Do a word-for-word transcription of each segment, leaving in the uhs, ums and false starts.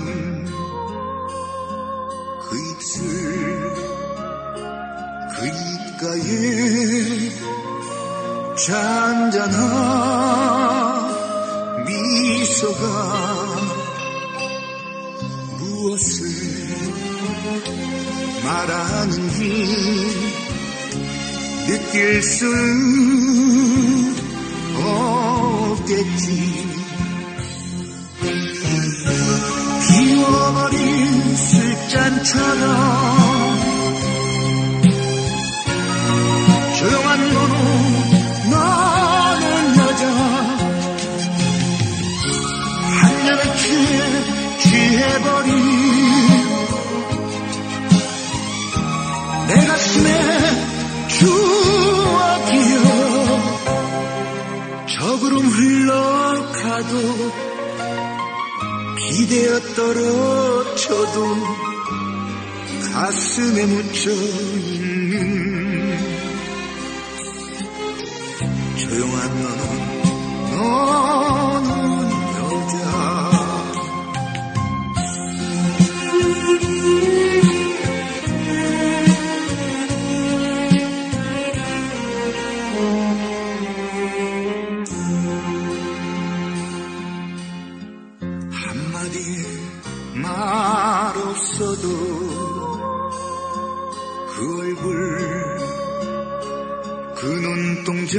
그 입술 그 입가에 잔잔한 미소가 무엇을 말하는지 느낄 수는 없겠지. 비워버린 술잔처럼 조용한 너는 너는 여자 한 잔에 취해 취해버린 내 가슴에 추억이여 저구름 흘러가도 기대어 떨어져도 가슴에 묻혀있는 조용한 너는 너는 여자 한마디 말 없어도 그 얼굴 그 눈동자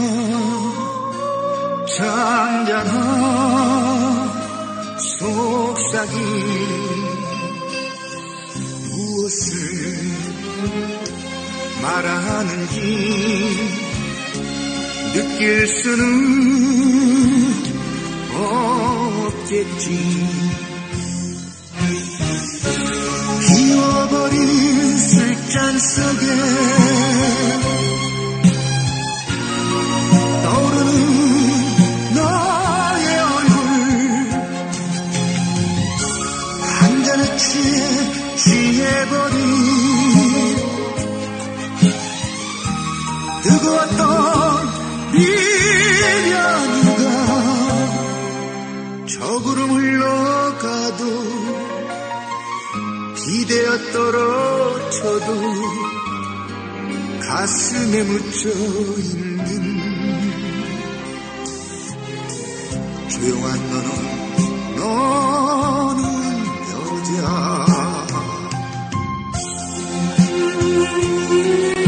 잔잔한 속삭임 무엇을 말하는지 느낄 수는 없겠지. 비워버린 술잔 속에 떠오르는 너의 얼굴 한 잔에 취해 취해버린 뜨거웠던 미련이가 저구름 흘러가도 기대어 떨어져도 가슴에 묻혀있는 조용한 너는 너는 여자